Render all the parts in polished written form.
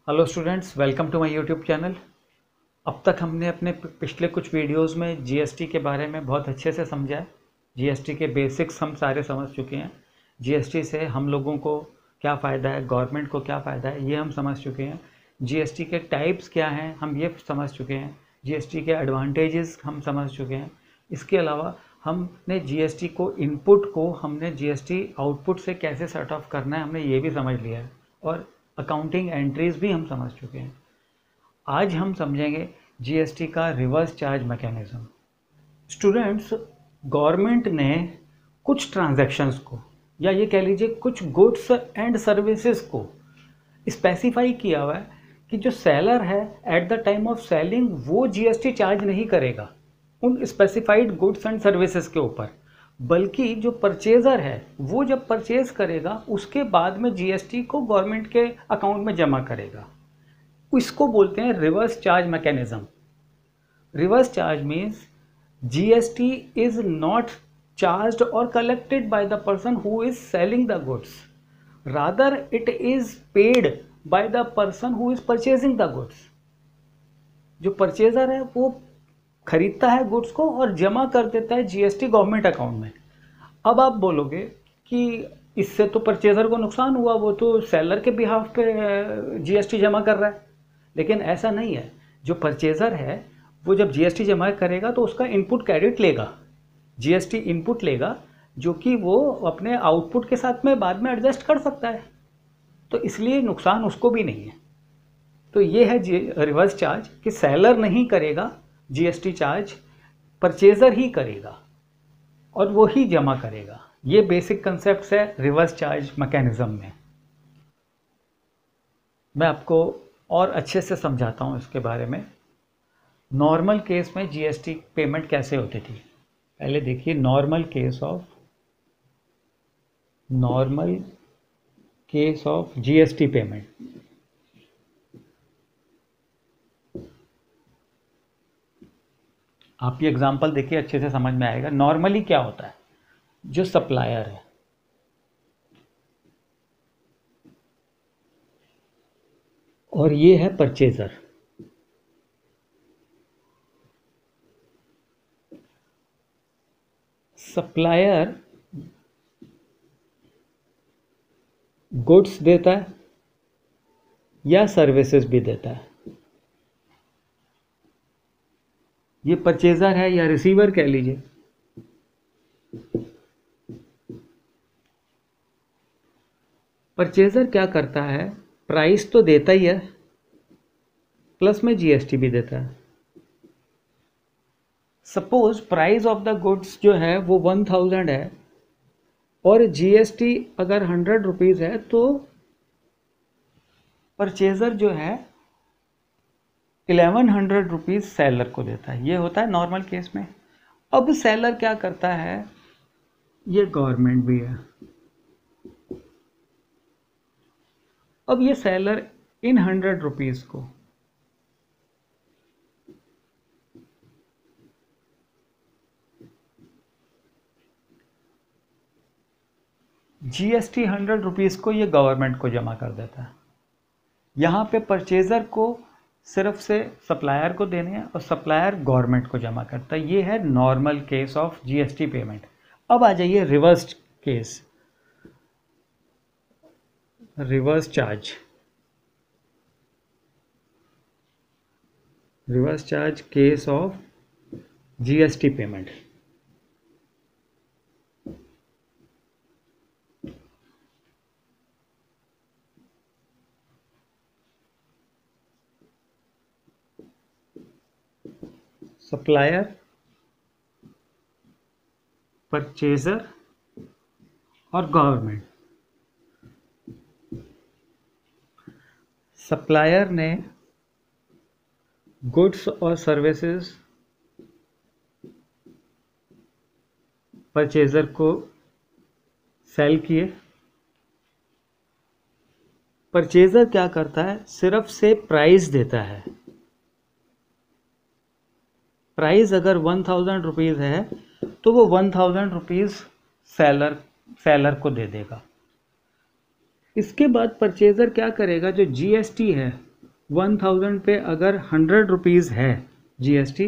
Hello students, welcome to my YouTube channel. अब तक हमने अपने पिछले कुछ वीडियोस में जीएसटी के बारे में बहुत अच्छे से समझा है। जीएसटी के बेसिक्स हम सारे समझ चुके हैं। जीएसटी से हम लोगों को क्या फ़ायदा है, गवर्नमेंट को क्या फ़ायदा है, ये हम समझ चुके हैं। जीएसटी के टाइप्स क्या हैं हम ये समझ चुके हैं। जीएसटी के एडवांटेजेस हम समझ चुके हैं। इसके अलावा हमने जीएसटी को इनपुट को हमने जीएसटी आउटपुट से कैसे सेट ऑफ करना है हमने ये भी समझ लिया है, और अकाउंटिंग एंट्रीज भी हम समझ चुके हैं। आज हम समझेंगे जीएसटी का reverse charge mechanism. Students, government ने कुछ ट्रांजैक्शंस को, या ये कह लीजिए कुछ गुड्स एंड सर्विसेज को स्पेसिफाई किया हुआ है कि जो सेलर है at the time of selling वो जीएसटी चार्ज नहीं करेगा उन स्पेसिफाइड गुड्स एंड सर्विसेज के ऊपर, बल्कि जो परचेज़र है वो जब परचेज करेगा उसके बाद में जीएसटी को गवर्नमेंट के अकाउंट में जमा करेगा। इसको बोलते हैं reverse charge mechanism. Reverse charge means GST is not charged और collected by the person who is selling the goods, rather it is paid by the person who is purchasing the goods. जो purchaser है वो खरीदता है goods को और जमा कर देता है जीएसटी गवर्नमेंट अकाउंट में। अब आप बोलोगे कि इससे तो परचेजर को नुकसान हुआ, वो तो सेलर के बिहाफ पे जीएसटी जमा कर रहा है। लेकिन ऐसा नहीं है। जो परचेजर है वो जब जीएसटी जमा करेगा तो उसका इनपुट क्रेडिट लेगा, जीएसटी इनपुट लेगा, जो कि वो अपने आउटपुट के साथ में बाद में एडजस्ट कर सकता है। तो इसलिए नुकसान उसको भी नहीं है। तो ये है रिवर्स चार्ज कि सेलर नहीं करेगा जीएसटी चार्ज, परचेजर ही करेगा और वो ही जमा करेगा। ये बेसिक कंसेप्ट है रिवर्स चार्ज मैकेनिज्म में। मैं आपको और अच्छे से समझाता हूँ इसके बारे में। नॉर्मल केस में जीएसटी पेमेंट कैसे होती थी, पहले देखिए। Normal case of GST payment. आप ये एग्जांपल देखिए, अच्छे से समझ में आएगा। नॉर्मली क्या होता है, जो सप्लायर है और ये है परचेजर। सप्लायर गुड्स देता है या सर्विसेज भी देता है। ये परचेजर है या रिसीवर कह लीजिए। परचेजर क्या करता है, प्राइस तो देता ही है, प्लस में जीएसटी भी देता है। Suppose price of the goods जो है वो 1000 है और जीएसटी अगर 100 रुपीज़ है, तो परचेजर जो है 1100 रुपीज़ सेलर को देता है। ये होता है नॉर्मल केस में। अब सेलर क्या करता है, ये गवर्नमेंट भी है। अब ये सेलर इन 100 रुपीज़ को जीएसटी 100 रुपीज़ को ये गवर्नमेंट को जमा कर देता है। यहाँ पे परचेज़र को सिर्फ से सप्लायर को देने हैं और सप्लायर गवर्नमेंट को जमा करता है। ये है normal case of GST payment. अब आ जाइए reverse case, reverse charge case of GST payment. Supplier, purchaser और गवर्नमेंट। सप्लायर ने गुड्स और सर्विसेज परचेजर को सेल किए। परचेजर क्या करता है, सिर्फ से प्राइस देता है। प्राइस अगर 1000 रुपीज़ है तो वो 1000 रुपीज़ सेलर को दे देगा। इसके बाद परचेजर क्या करेगा, जो जीएसटी है 1000 पे अगर 100 रुपीज़ है जीएसटी,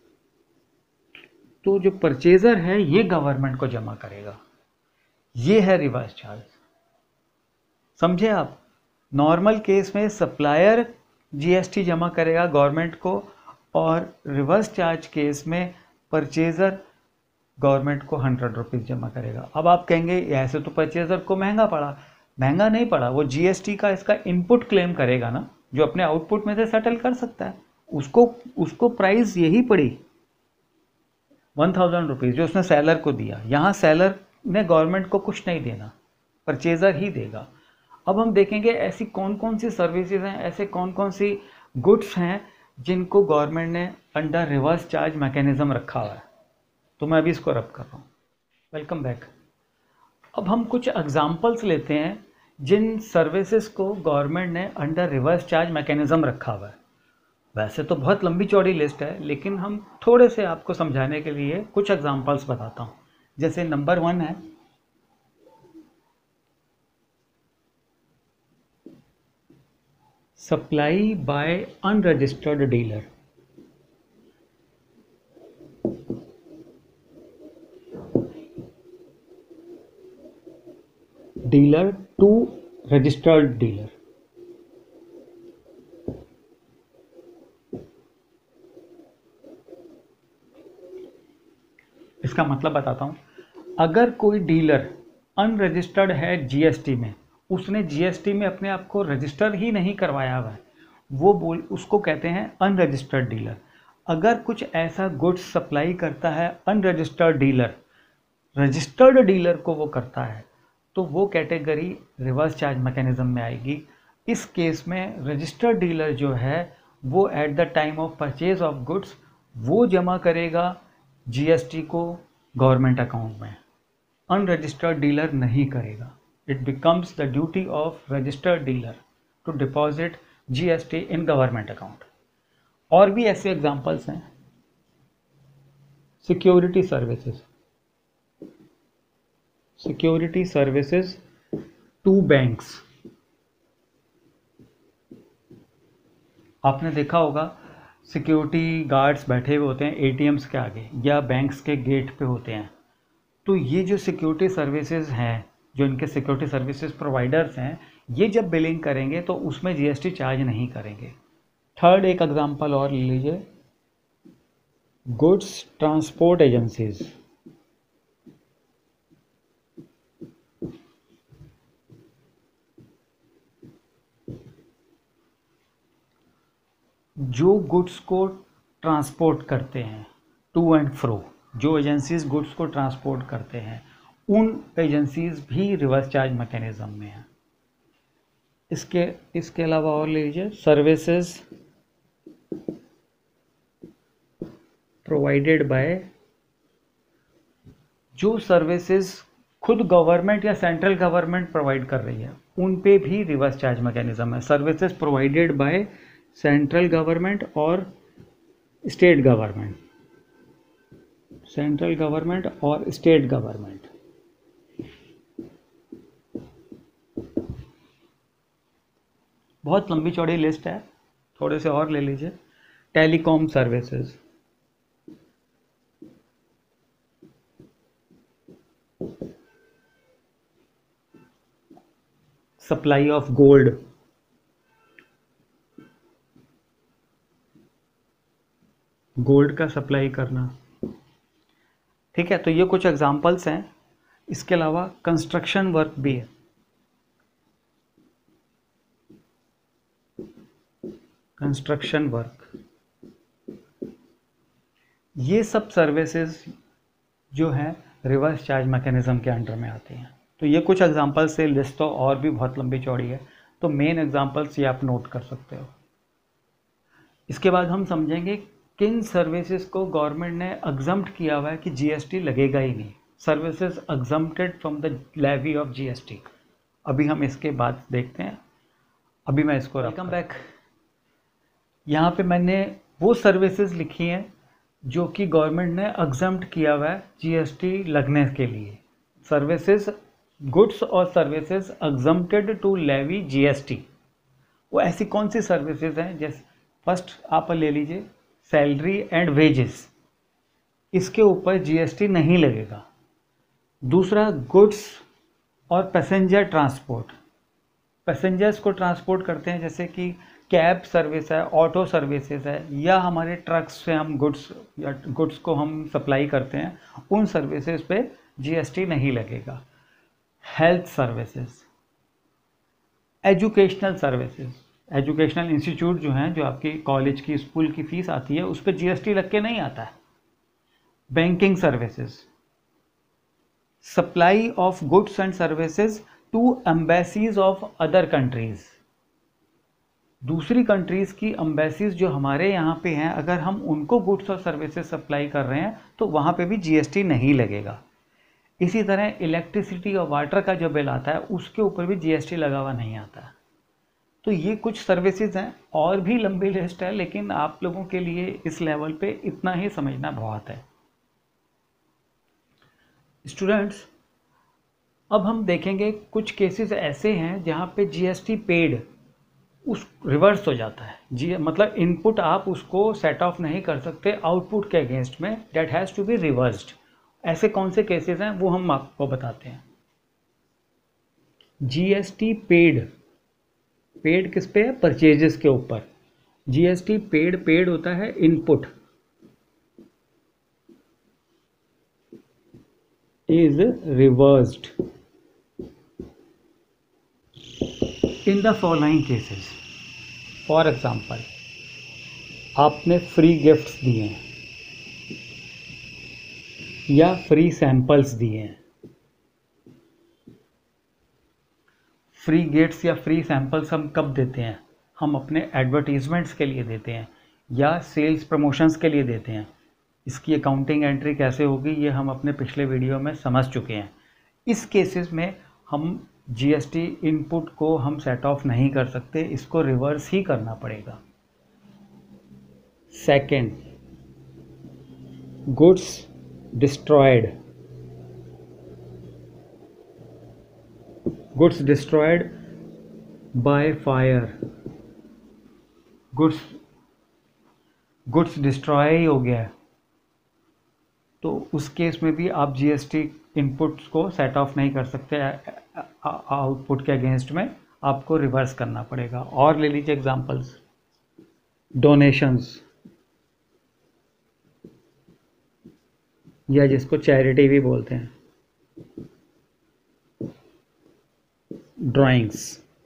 तो जो परचेज़र है ये गवर्नमेंट को जमा करेगा। ये है रिवर्स चार्ज। समझे आप? नॉर्मल केस में सप्लायर जीएसटी जमा करेगा गवर्नमेंट को, और रिवर्स चार्ज केस में परचेज़र गवर्नमेंट को 100 रुपीज़ जमा करेगा। अब आप कहेंगे ऐसे तो परचेज़र को महंगा पड़ा। महंगा नहीं पड़ा, वो जीएसटी का इसका इनपुट क्लेम करेगा ना, जो अपने आउटपुट में से सेटल कर सकता है, उसको प्राइस यही पड़ी 1000 रुपीज़ जो उसने सेलर को दिया। यहाँ सेलर ने गवर्नमेंट को कुछ नहीं देना, परचेज़र ही देगा। अब हम देखेंगे ऐसी कौन कौन सी सर्विसेज हैं, ऐसे कौन कौन सी गुड्स हैं जिनको गवर्नमेंट ने अंडर रिवर्स चार्ज मैकेनिज्म रखा हुआ है। तो मैं अभी इसको रब कर रहा हूँ। Welcome back. अब हम कुछ एग्जांपल्स लेते हैं जिन सर्विसेज को गवर्नमेंट ने अंडर रिवर्स चार्ज मैकेनिज्म रखा हुआ है। वैसे तो बहुत लंबी चौड़ी लिस्ट है, लेकिन हम थोड़े से आपको समझाने के लिए कुछ एग्जांपल्स बताता हूँ। जैसे नंबर 1 है supply by unregistered dealer. Dealer to registered dealer. इसका मतलब बताता हूं। अगर कोई डीलर अनरजिस्टर्ड है जीएसटी में, उसने जीएसटी में अपने आप को रजिस्टर ही नहीं करवाया हुआ है, उसको कहते हैं अनरजिस्टर्ड डीलर। अगर कुछ ऐसा गुड्स सप्लाई करता है अनरजिस्टर्ड डीलर, रजिस्टर्ड डीलर को वो करता है, तो वो कैटेगरी रिवर्स चार्ज मैकेनिज्म में आएगी। इस केस में रजिस्टर्ड डीलर जो है वो at the time of purchase of goods वो जमा करेगा जीएसटी को गवर्नमेंट अकाउंट में, अनरजिस्टर्ड डीलर नहीं करेगा। It becomes the duty of registered dealer to deposit GST in government account. और भी ऐसे एग्जांपल्स हैं। Security services, security services to banks. आपने देखा होगा सिक्योरिटी गार्ड्स बैठे हुए होते हैं एटीएम्स के आगे या बैंक्स के गेट पे होते हैं। तो ये जो सिक्योरिटी सर्विसेज हैं, जो इनके सिक्योरिटी सर्विसेज प्रोवाइडर्स हैं, ये जब बिलिंग करेंगे तो उसमें जीएसटी चार्ज नहीं करेंगे। थर्ड एक एग्जांपल और ले लीजिए, गुड्स ट्रांसपोर्ट एजेंसीज। जो गुड्स को ट्रांसपोर्ट करते हैं टू एंड फ्रो, जो एजेंसीज गुड्स को ट्रांसपोर्ट करते हैं, उन एजेंसीज भी रिवर्स चार्ज मैकेनिज्म में है। इसके अलावा और ले लीजिए सर्विसेज प्रोवाइडेड बाय, जो सर्विसेज खुद गवर्नमेंट या सेंट्रल गवर्नमेंट प्रोवाइड कर रही है, उन पे भी रिवर्स चार्ज मैकेनिज्म है। Services provided by central government और स्टेट गवर्नमेंट, सेंट्रल गवर्नमेंट और स्टेट गवर्नमेंट। बहुत लंबी चौड़ी लिस्ट है, थोड़े से और ले लीजिए। Telecom services, supply of gold, gold का सप्लाई करना। ठीक है, तो ये कुछ एग्जांपल्स हैं। इसके अलावा कंस्ट्रक्शन वर्क भी है। कंस्ट्रक्शन वर्क, ये सब सर्विसेज जो हैं रिवर्स चार्ज मैकेनिज्म के अंडर में आती हैं। तो ये कुछ एग्जांपल्स से, लिस्ट तो और भी बहुत लंबी चौड़ी है, तो मेन एग्जांपल्स ये आप नोट कर सकते हो। इसके बाद हम समझेंगे किन सर्विसेज को गवर्नमेंट ने एग्जम्प्ट किया हुआ है कि जीएसटी लगेगा ही नहीं। Services exempted from the levy of GST. अभी हम इसके बाद देखते हैं। अभी मैं इसको वेलकम बैक। यहाँ पे मैंने वो सर्विसेज लिखी हैं जो कि गवर्नमेंट ने एग्जम्प्ट किया हुआ है जीएसटी लगने के लिए। सर्विसेज, गुड्स और services exempted to levy GST. वो ऐसी कौन सी सर्विसेज हैं, जैसे फर्स्ट आप ले लीजिए सैलरी एंड वेजेस, इसके ऊपर जीएसटी नहीं लगेगा। दूसरा गुड्स और पैसेंजर ट्रांसपोर्ट, पैसेंजर्स को ट्रांसपोर्ट करते हैं जैसे कि कैब सर्विस है, ऑटो सर्विसेज है, या हमारे ट्रक्स से हम गुड्स को हम सप्लाई करते हैं, उन सर्विसेज पे जीएसटी नहीं लगेगा। Health services, educational services, educational institute जो हैं, जो आपकी कॉलेज की स्कूल की फीस आती है, उस पर जीएसटी लग के नहीं आता है। Banking services, supply of goods and services to embassies of other countries, दूसरी कंट्रीज़ की एम्बेसीज जो हमारे यहाँ पे हैं, अगर हम उनको गुड्स और सर्विसेज सप्लाई कर रहे हैं तो वहाँ पे भी जीएसटी नहीं लगेगा। इसी तरह इलेक्ट्रिसिटी और वाटर का जो बिल आता है उसके ऊपर भी जीएसटी लगा हुआ नहीं आता। तो ये कुछ सर्विसेज हैं, और भी लंबी लिस्ट है, लेकिन आप लोगों के लिए इस लेवल पे इतना ही समझना बहुत है। स्टूडेंट्स, अब हम देखेंगे कुछ केसेस ऐसे हैं जहाँ पे जीएसटी पेड उस रिवर्स हो जाता है। जी मतलब इनपुट आप उसको सेट ऑफ नहीं कर सकते आउटपुट के अगेंस्ट में, that has to be reversed. ऐसे कौन से केसेस हैं वो हम आपको बताते हैं। जीएसटी पेड, पेड किस पे है? परचेजेस के ऊपर। जीएसटी पेड होता है input, is reversed in the following cases. For example, आपने फ्री गिफ्ट्स दिए हैं या फ्री सैंपल्स दिए हैं। फ्री गिफ्ट्स या फ्री सैंपल्स हम कब देते हैं? हम अपने एडवर्टीजमेंट्स के लिए देते हैं या सेल्स प्रमोशंस के लिए देते हैं। इसकी अकाउंटिंग एंट्री कैसे होगी ये हम अपने पिछले वीडियो में समझ चुके हैं। इस केसेस में हम जीएसटी इनपुट को हम सेट ऑफ नहीं कर सकते, इसको रिवर्स ही करना पड़ेगा। Second, goods destroyed, goods destroyed by fire, goods destroy हो गया है, तो उस केस में भी आप जीएसटी इनपुट्स को सेट ऑफ नहीं कर सकते, आउटपुट के अगेंस्ट में आपको रिवर्स करना पड़ेगा। और ले लीजिए एग्जांपल्स, डोनेशंस या जिसको चैरिटी भी बोलते हैं, ड्राइंग्स,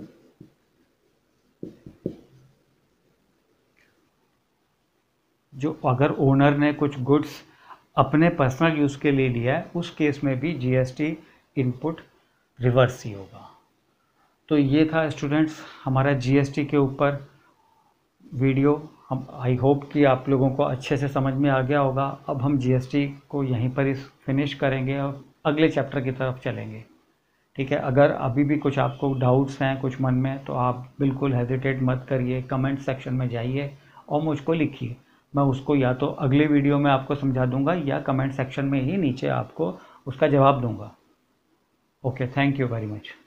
जो अगर ओनर ने कुछ गुड्स अपने पर्सनल यूज़ के लिए लिया है उस केस में भी जीएसटी इनपुट रिवर्स ही होगा। तो ये था स्टूडेंट्स हमारा जीएसटी के ऊपर वीडियो। हम आई होप कि आप लोगों को अच्छे से समझ में आ गया होगा। अब हम जीएसटी को यहीं पर ही फिनिश करेंगे और अगले चैप्टर की तरफ चलेंगे। ठीक है, अगर अभी भी कुछ आपको डाउट्स हैं कुछ मन में तो आप बिल्कुल हेजिटेट मत करिए, कमेंट सेक्शन में जाइए और मुझको लिखिए। मैं उसको या तो अगले वीडियो में आपको समझा दूंगा या कमेंट सेक्शन में ही नीचे आपको उसका जवाब दूंगा। Okay, thank you very much.